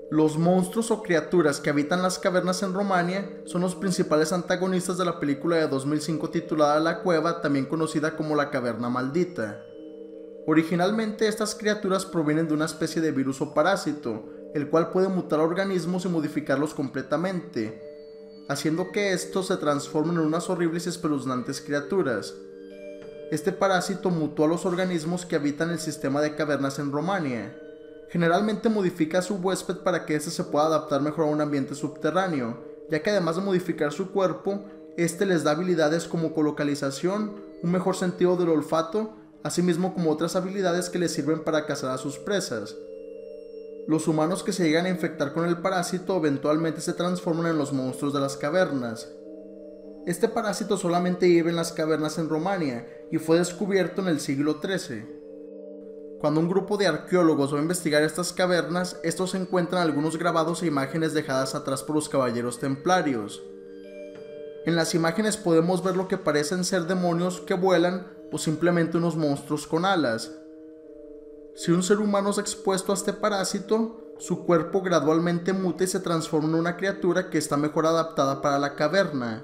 Los monstruos o criaturas que habitan las cavernas en Romania son los principales antagonistas de la película de 2005 titulada La Cueva, también conocida como La Caverna Maldita. Originalmente estas criaturas provienen de una especie de virus o parásito, el cual puede mutar a organismos y modificarlos completamente, haciendo que estos se transformen en unas horribles y espeluznantes criaturas. Este parásito mutó a los organismos que habitan el sistema de cavernas en Romania. Generalmente modifica a su huésped para que éste se pueda adaptar mejor a un ambiente subterráneo, ya que además de modificar su cuerpo, este les da habilidades como colocalización, un mejor sentido del olfato, asimismo como otras habilidades que les sirven para cazar a sus presas. Los humanos que se llegan a infectar con el parásito eventualmente se transforman en los monstruos de las cavernas. Este parásito solamente vive en las cavernas en Romania y fue descubierto en el siglo XIII. Cuando un grupo de arqueólogos va a investigar estas cavernas, estos encuentran algunos grabados e imágenes dejadas atrás por los caballeros templarios. En las imágenes podemos ver lo que parecen ser demonios que vuelan o simplemente unos monstruos con alas. Si un ser humano es expuesto a este parásito, su cuerpo gradualmente muta y se transforma en una criatura que está mejor adaptada para la caverna.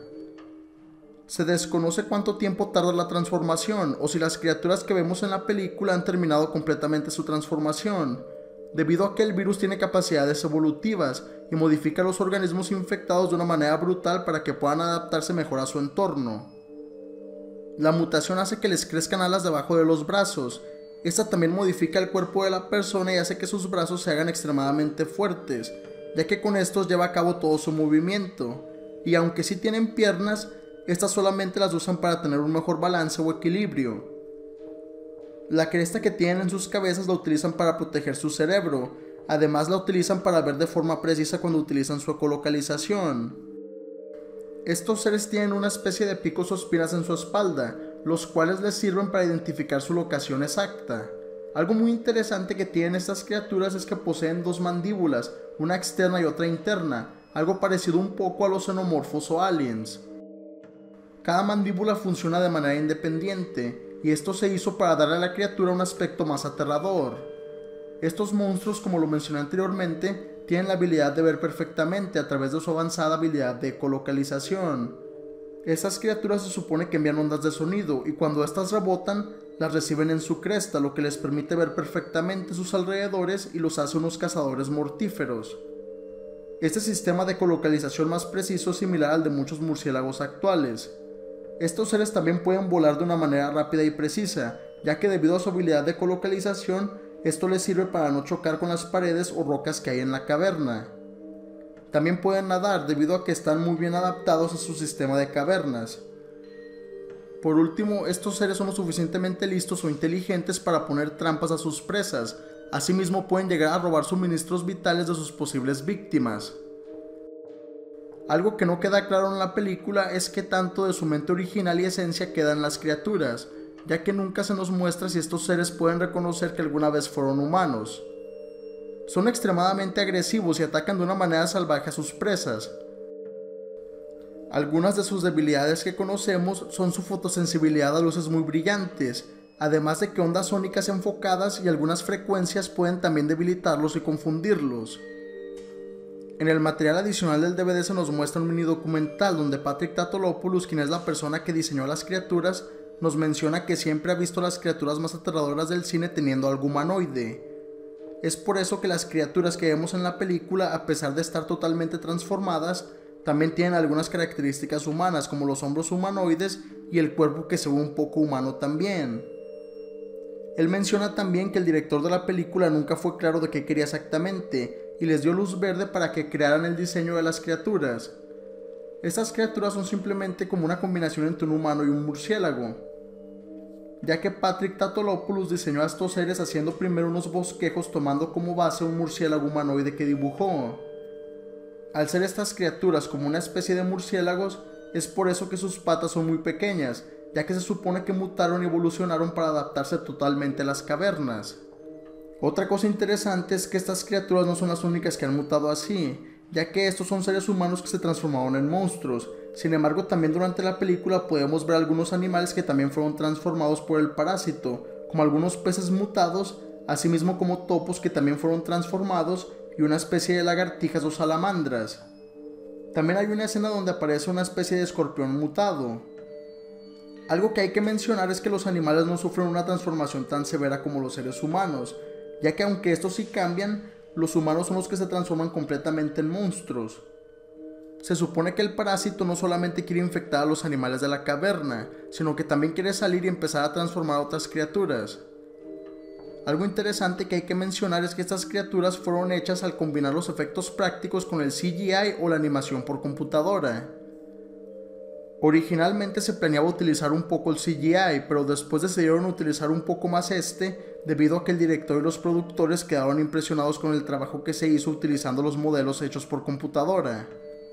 Se desconoce cuánto tiempo tarda la transformación o si las criaturas que vemos en la película han terminado completamente su transformación, debido a que el virus tiene capacidades evolutivas y modifica a los organismos infectados de una manera brutal para que puedan adaptarse mejor a su entorno. La mutación hace que les crezcan alas debajo de los brazos. Esta también modifica el cuerpo de la persona y hace que sus brazos se hagan extremadamente fuertes, ya que con estos lleva a cabo todo su movimiento, y aunque sí tienen piernas, estas solamente las usan para tener un mejor balance o equilibrio. La cresta que tienen en sus cabezas la utilizan para proteger su cerebro, además la utilizan para ver de forma precisa cuando utilizan su ecolocalización. Estos seres tienen una especie de picos o espinas en su espalda, los cuales les sirven para identificar su locación exacta. Algo muy interesante que tienen estas criaturas es que poseen dos mandíbulas, una externa y otra interna, algo parecido un poco a los xenomorfos o aliens. Cada mandíbula funciona de manera independiente, y esto se hizo para darle a la criatura un aspecto más aterrador. Estos monstruos, como lo mencioné anteriormente, tienen la habilidad de ver perfectamente a través de su avanzada habilidad de ecolocalización. Estas criaturas se supone que envían ondas de sonido, y cuando estas rebotan, las reciben en su cresta, lo que les permite ver perfectamente sus alrededores y los hace unos cazadores mortíferos. Este sistema de ecolocalización más preciso es similar al de muchos murciélagos actuales. Estos seres también pueden volar de una manera rápida y precisa, ya que debido a su habilidad de ecolocalización, esto les sirve para no chocar con las paredes o rocas que hay en la caverna. También pueden nadar debido a que están muy bien adaptados a su sistema de cavernas. Por último, estos seres son lo suficientemente listos o inteligentes para poner trampas a sus presas. Asimismo pueden llegar a robar suministros vitales de sus posibles víctimas. Algo que no queda claro en la película es qué tanto de su mente original y esencia queda en las criaturas, ya que nunca se nos muestra si estos seres pueden reconocer que alguna vez fueron humanos. Son extremadamente agresivos y atacan de una manera salvaje a sus presas. Algunas de sus debilidades que conocemos son su fotosensibilidad a luces muy brillantes, además de que ondas sónicas enfocadas y algunas frecuencias pueden también debilitarlos y confundirlos. En el material adicional del DVD se nos muestra un mini documental donde Patrick Tatolopoulos, quien es la persona que diseñó las criaturas, nos menciona que siempre ha visto las criaturas más aterradoras del cine teniendo algo humanoide. Es por eso que las criaturas que vemos en la película, a pesar de estar totalmente transformadas, también tienen algunas características humanas, como los hombros humanoides y el cuerpo que se ve un poco humano también. Él menciona también que el director de la película nunca fue claro de qué quería exactamente, y les dio luz verde para que crearan el diseño de las criaturas. Estas criaturas son simplemente como una combinación entre un humano y un murciélago, ya que Patrick Tatolopoulos diseñó a estos seres haciendo primero unos bosquejos tomando como base un murciélago humanoide que dibujó. Al ser estas criaturas como una especie de murciélagos, es por eso que sus patas son muy pequeñas, ya que se supone que mutaron y evolucionaron para adaptarse totalmente a las cavernas. Otra cosa interesante es que estas criaturas no son las únicas que han mutado así, ya que estos son seres humanos que se transformaron en monstruos. Sin embargo, también durante la película podemos ver algunos animales que también fueron transformados por el parásito, como algunos peces mutados, asimismo como topos que también fueron transformados, y una especie de lagartijas o salamandras. También hay una escena donde aparece una especie de escorpión mutado. Algo que hay que mencionar es que los animales no sufren una transformación tan severa como los seres humanos, ya que aunque estos sí cambian, los humanos son los que se transforman completamente en monstruos. Se supone que el parásito no solamente quiere infectar a los animales de la caverna, sino que también quiere salir y empezar a transformar a otras criaturas. Algo interesante que hay que mencionar es que estas criaturas fueron hechas al combinar los efectos prácticos con el CGI o la animación por computadora. Originalmente se planeaba utilizar un poco el CGI, pero después decidieron utilizar un poco más debido a que el director y los productores quedaron impresionados con el trabajo que se hizo utilizando los modelos hechos por computadora.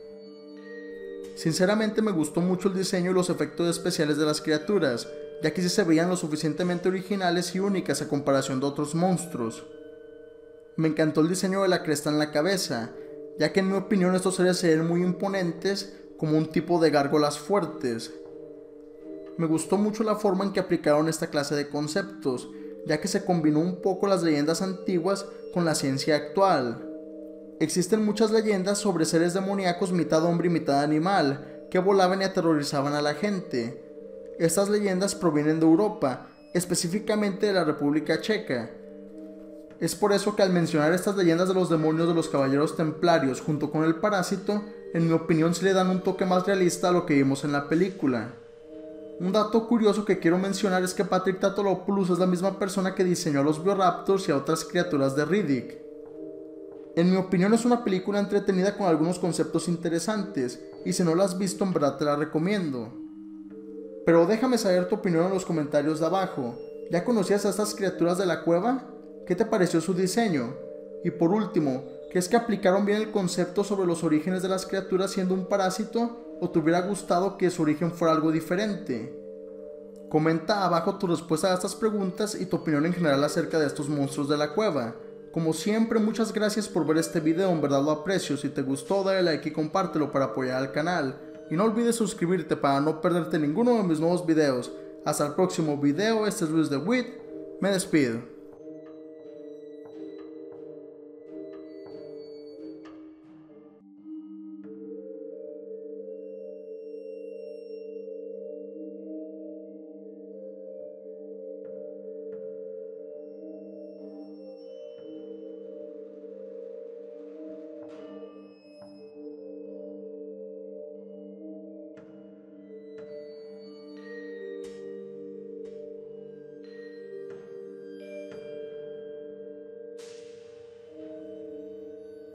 Sinceramente me gustó mucho el diseño y los efectos especiales de las criaturas, ya que sí se veían lo suficientemente originales y únicas a comparación de otros monstruos. Me encantó el diseño de la cresta en la cabeza, ya que en mi opinión estos seres se ven muy imponentes, como un tipo de gárgolas fuertes. Me gustó mucho la forma en que aplicaron esta clase de conceptos, ya que se combinó un poco las leyendas antiguas con la ciencia actual. Existen muchas leyendas sobre seres demoníacos mitad hombre y mitad animal, que volaban y aterrorizaban a la gente. Estas leyendas provienen de Europa, específicamente de la República Checa. Es por eso que al mencionar estas leyendas de los demonios de los caballeros templarios junto con el parásito, en mi opinión sí le dan un toque más realista a lo que vimos en la película. Un dato curioso que quiero mencionar es que Patrick Tatopoulos es la misma persona que diseñó a los Bioraptors y a otras criaturas de Riddick. En mi opinión es una película entretenida con algunos conceptos interesantes, y si no la has visto en verdad te la recomiendo. Pero déjame saber tu opinión en los comentarios de abajo. ¿Ya conocías a estas criaturas de la cueva? ¿Qué te pareció su diseño? Y por último, ¿crees que aplicaron bien el concepto sobre los orígenes de las criaturas siendo un parásito? ¿O te hubiera gustado que su origen fuera algo diferente? Comenta abajo tu respuesta a estas preguntas y tu opinión en general acerca de estos monstruos de la cueva. Como siempre, muchas gracias por ver este video, en verdad lo aprecio. Si te gustó, dale like y compártelo para apoyar al canal. Y no olvides suscribirte para no perderte ninguno de mis nuevos videos. Hasta el próximo video, este es Luis de Witt, me despido.